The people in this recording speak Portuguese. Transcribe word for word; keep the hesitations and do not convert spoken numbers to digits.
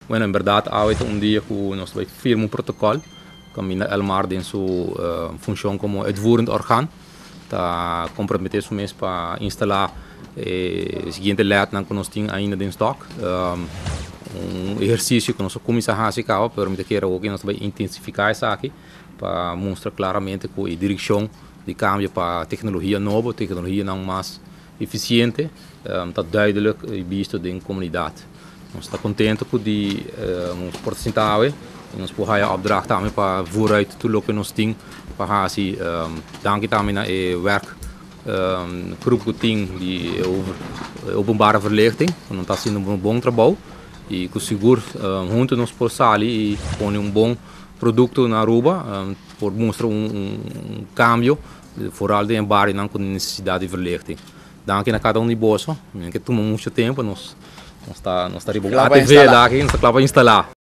Bueno, en verdad, ahorita un día que nos firma un protocolo, camina el mar en su uh, función como uitvoerend orgaan, está comprometido mes para instalar eh, siguiente lead que nós temos ainda em stock. Um, um exercício que nós começamos a fazer, pero me quero que nós vai intensificar isso aqui para mostrar claramente que a direção de cambio para tecnologia nova, tecnologia não mais eficiente, está um, duidelijk visto na comunidade. Nós estamos contentes com de uh, ons porcentaje en ons poha opdracht daarmee para vooruit te lopen nós temos para assim um, dank também na e werk um, groep team die over openbare verlichting, não está sendo um bom trabalho e com seguro um, junto nos por sali e põe um bom produto na Aruba um, por mostrar um, um cambio vooral de bar não com necessidade de verlichting. Dank a cada um de bolso, que toma muito tempo nós nós está nós está a T V daqui, nós está a instalar.